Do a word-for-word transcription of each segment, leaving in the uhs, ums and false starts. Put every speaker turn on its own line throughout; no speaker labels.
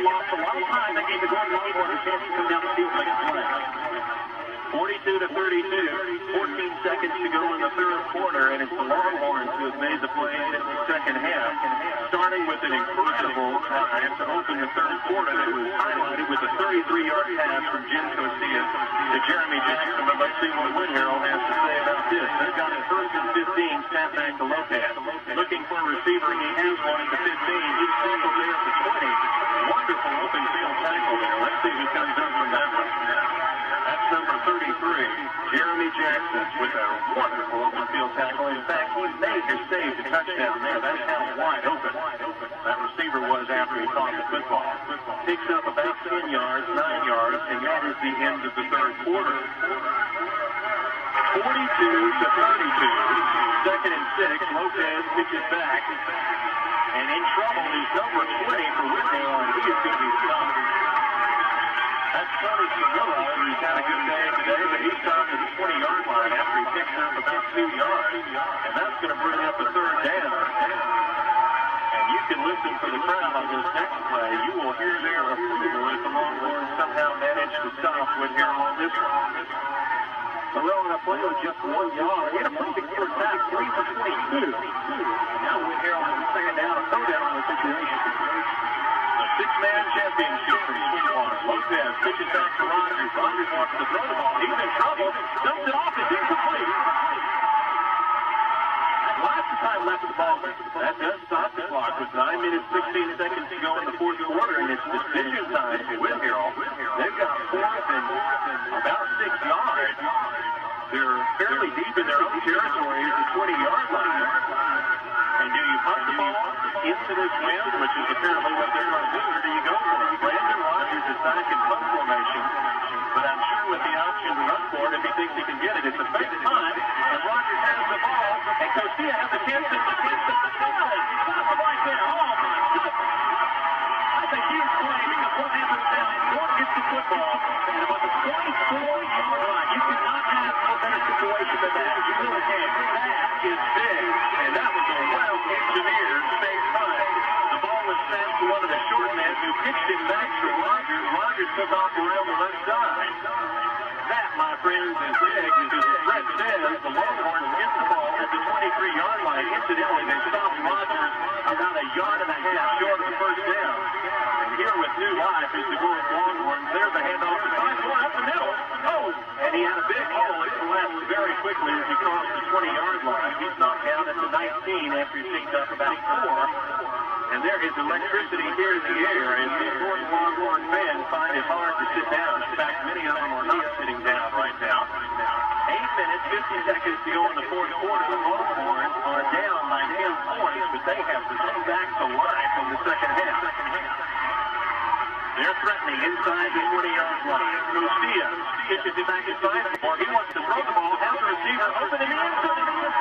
lost a lot of time. They gave the Gordon Longhorns a chance to come down the field and make a play. forty-two to thirty-two, fourteen seconds to go in the third quarter, and it's the Longhorns who have made the play in the second half, starting with an incredible time to open the third quarter that was highlighted with a thirty-three yard pass from Jim Cosilla to Jeremy Jackson. But let's see what Wood Harrell has to say about this. They've got it first and fifteen, snap back to Lopez. Looking for a receiver, he has one at the fifteen. He's tackled there at the twenty. Wonderful open field tackle there. Let's see who comes up from that one. That's number thirty-three, Jeremy Jackson, with a wonderful open field tackle. In fact, he made his save the touchdown there. That's how wide open that receiver was after he caught the football. Picks up about ten yards, nine yards, and that is the end of the third quarter. forty-two to thirty-two, second and six. Lopez pitches back, and in trouble is number twenty for Whitney, and he is going to be stopped. That's Tony Sevilla, who's had a good day today, but he stopped at the twenty yard line after he picked up about two yards. And that's going to bring up a third down. And you can listen for the crowd on this next play. You will hear their approval if the Longhorns somehow manage to stop Wood Harrell on this one. Sevilla on a play with just one yard. He had a pretty big first half, three for twenty-two. And now Wood Harrell has a second down, a third down on the situation. Six-man championship from Sweetwater. Lopez pitches back to Rogers. Rogers wants to throw the ball. He's in trouble. Dumps it off. It's incomplete. Lots of time left of the ball. That does stop the clock with nine minutes, sixteen seconds to go in the fourth quarter, and it's decision time for Wood Harrell. They've got fourth and about six yards. They're fairly deep in their own territory at the twenty yard line. And do you punt the ball into this wind, which is apparently what they're going to do, or do you go for it? Brandon Rogers is back in punt formation, but I'm sure with the option to run for it if he thinks he can get it. It's a fake punt, and Rogers has the ball, and Cosilla has a chance to chance to facilitate. He's got the right there. Oh, my goodness. That's a huge play because what happens now is Gordon gets the football, and about the twenty-four yard line, you cannot have a better situation than that. You really can't. That is big, and that was a well-engineered fake punt. The ball was sent to one of the short men who pitched it back to Rogers. Rogers took off around the left side. That, my friends, is big because Brett says the Longhorns get the ball at the twenty-three yard line. Incidentally, they stopped Rogers about a yard and a half short of the first down. And here with new life is the Gordon Longhorns. There's the handoff to five four up the middle. Oh, and he had a big hole. It collapsed very quickly as he crossed the twenty yard line. He's knocked down at the nineteen after he picked up about four. And there is electricity here in the air, and these Gordon Longhorn fans find it hard to sit down. In fact, many of them are not sitting down right now. Eight minutes, fifty seconds to go in the fourth quarter. The Longhorns are down by ten points, but they have to come back to life in the second half. They're threatening inside the twenty yard line. Cosilla pitches it back inside, or he wants to throw the ball, has the receiver open in the end zone.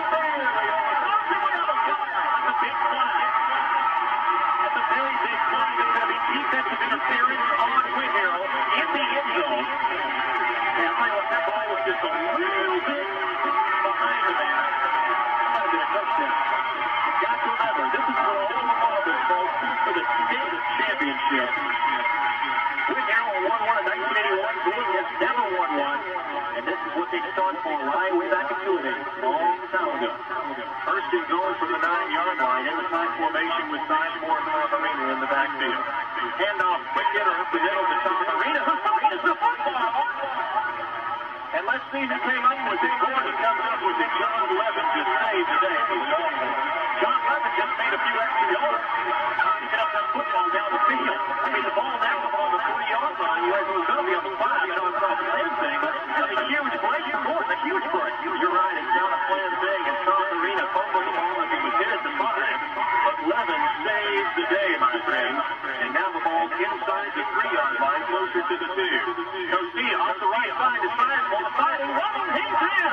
That's a big play. That's a very big play. It's going to be defensive interference on Wood Harrell in the end zone. And I tell you what, that ball was just a little bit behind the man. That might have been a touchdown. You've got to remember, this is for all the Marbles, folks. This is for the state championship. Wood Harrell won one in nineteen eighty-one. Gordon has never won one. And this is what they start for right way back in two of eight, a long time ago. First and goal from the nine yard line in the tight formation with Sizemore and Tom Arena in the backfield. Handoff, quick hitter up the middle to Tom Arena. Who throws the football? And let's see who came up with it. Gordon comes up with it. John Levin just saved today for the Longhorns. John Levin just made a few extra yards. To get up that football down the field. I mean, the ball now is on the forty yard line. You reckon it was going to be on the five. You know, it's not the same thing. But that's a huge break for Gordon. A huge break. You're right. It's not a planned thing. And Tom Arena fumbled the ball as he was hit at the five. But Levin saves the day, my friends. And now the ball inside the three yard line, closer to the two. Cosilla off the right side to Sizemore. Fighting Levin. He's in.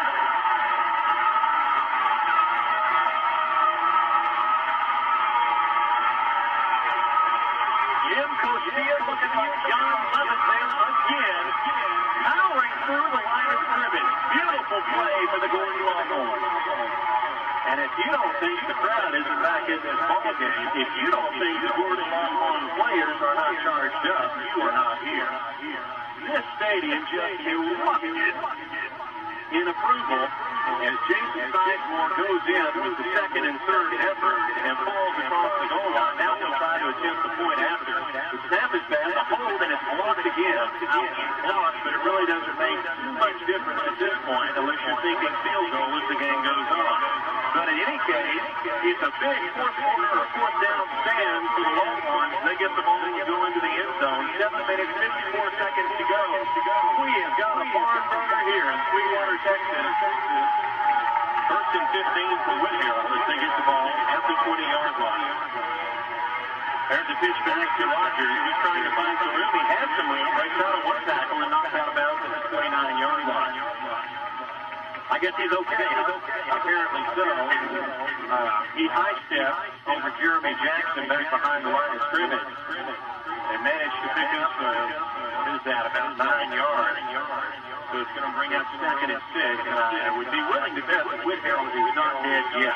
Jim Cosilla looking like John Levin there again, powering through the line of scrimmage. Beautiful play for the Gordon Longhorns. And if you don't think the crowd isn't back in this ball game, if you don't think the Gordon Longhorn players are are not charged up, you are not here. This stadium just erupted in approval as Jason Sizemore goes in with the second and third effort and falls across the goal line. Now he'll try to attempt the point after. The snap is bad, the hold, and it's blocked again. Blocked, but it really doesn't make too much difference at this point unless you're thinking field goal as the game goes on. But in any case, it's a big fourth quarter or fourth down stand for the Longhorns. They get the ball and go into the end zone. Seven minutes, fifty-four seconds to go. We have got a barn burner here in Sweetwater, Texas. First and fifteen for Whittier as they get the ball at the twenty-yard line. There's a pitch back to Rogers. He's trying to find some room. He has some room. Breaks out of one tackle and knocks out of bounds at the twenty-nine-yard line. I guess he's okay. Apparently so. Uh, he high-stepped over Jeremy Jackson back behind the line of scrimmage. They managed to pick up, uh, what is that, about nine yards. So it's going to bring up second and six. And I would be willing to bet that Whittier is not dead yet.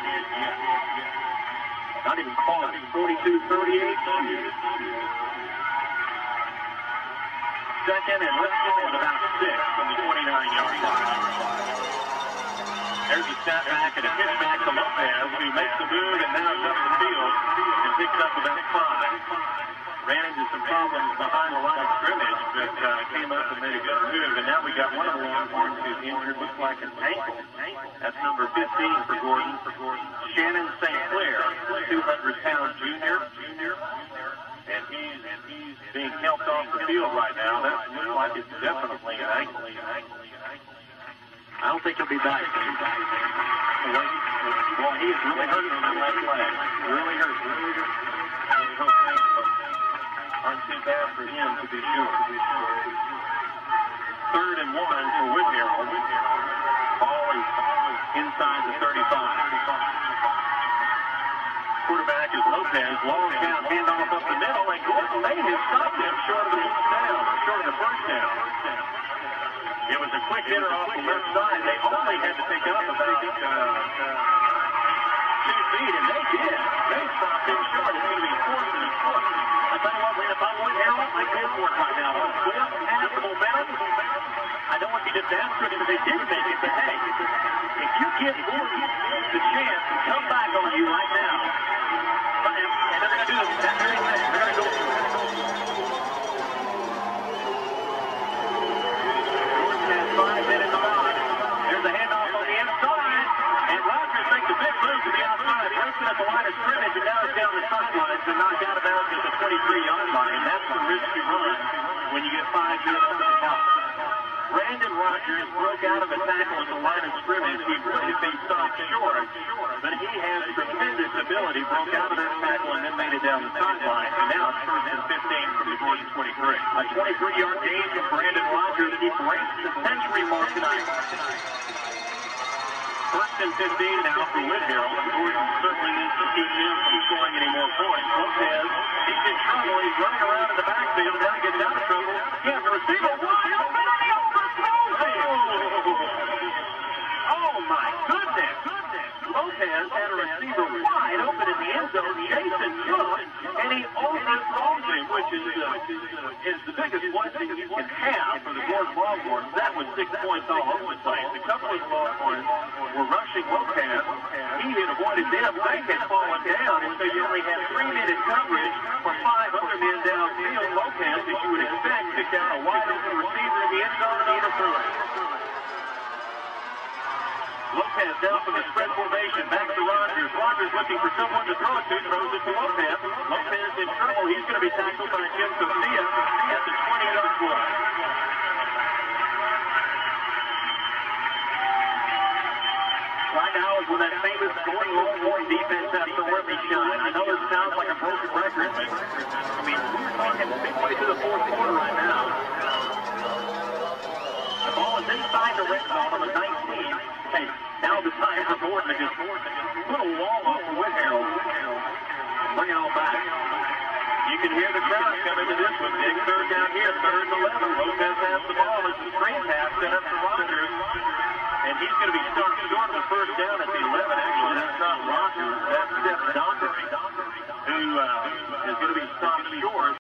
Not even close. forty-two thirty-eight. Second, and let's go at about six from the twenty-nine-yard line. There's a snap back and a pitch back to Lopez, who makes the move and now is up the field and picks up about five. Ran into some problems behind the line of scrimmage, but uh, came up and made a good move. And now we got one of the Longhorns who's injured, looks like an ankle. That's number fifteen for Gordon. Shannon Saint Clair, two hundred pound junior. And he's, and he's being helped off the field right now. That looks like it's definitely an ankle. I don't think he'll be back. Well, he is really hurt on that left leg. Really hurt. Really hurt. Aren't too bad for him, to be sure. Third and one for Whittier. Ball is inside the thirty-five. Quarterback is Lopez. Long count, handoff up the middle, and Gordon made his stop him short of the first down. Short of the first down. It was a quick hitter off the left side. They only had to pick up about uh, two feet, and they did. They stopped him short. It's going to be fourth and a foot. I tell you what, if I went Harold, I'd go for it right now. Fourth, half the momentum. I don't want you to answer it, but they did make it. But hey, if you give Gordon the chance to come back on you right now, and they're going to do this that very thing. They're going to go for it. Five minutes on. There's a handoff on the inside, and Rogers makes a big move to the outside, breaks it at the line of scrimmage, and now it's down the sidelines and knocked out of bounds at the twenty-three-yard line. That's the risky run when you get five minutes on the clock. Brandon Rogers broke out of a tackle at the line of scrimmage. He would have been stopped short, but he has tremendous ability. Broke out of that tackle and then made it down the sideline. And now it's first and fifteen from the Gordon twenty-three. A twenty-three-yard gain from Brandon Rogers. He breaks the century mark tonight. First and fifteen now for Whittier. Gordon certainly needs to keep him from scoring any more points. Lopez, he's in trouble. He's running around in the backfield. Now he gets out of trouble. He has a receiver wide open. Oh, my goodness. Lopez had a receiver wide open in the end zone. Jason Young, and he overthrows him, which is, uh, is the biggest blessing you can have for the Gordon Longhorns. That was six points all over the place. A couple of Longhorns were rushing Lopez. He had avoided them. They had fallen down, and so you only had three-minute coverage for five other men downfield. Lopez, as you would expect, picked out a wide-open receiver in the end zone and overthrew it. Lopez down from the spread formation, back to Rogers. Rogers looking for someone to throw it to, throws it to Lopez. Lopez in trouble. He's going to be tackled by Jim Sophia at the twenty-yard line. Right now is when that famous Gordon Longhorn defense has to really shine. I know it sounds like a broken record, but I mean, we're talking midway through the fourth quarter right now. The ball is inside the red zone on the nineteen. Hey, now the time for Gordon to just put a wall off of Whittier. Bring it all back. You can hear the crowd coming to this one. Big third down here, third and eleven. Lopez has the ball. It's a screen pass set up for Rogers. And he's going to be stopped short of the first down at the eleven. Actually, that's not Rogers. That's Steph Donkery, who uh, is going to be stopped short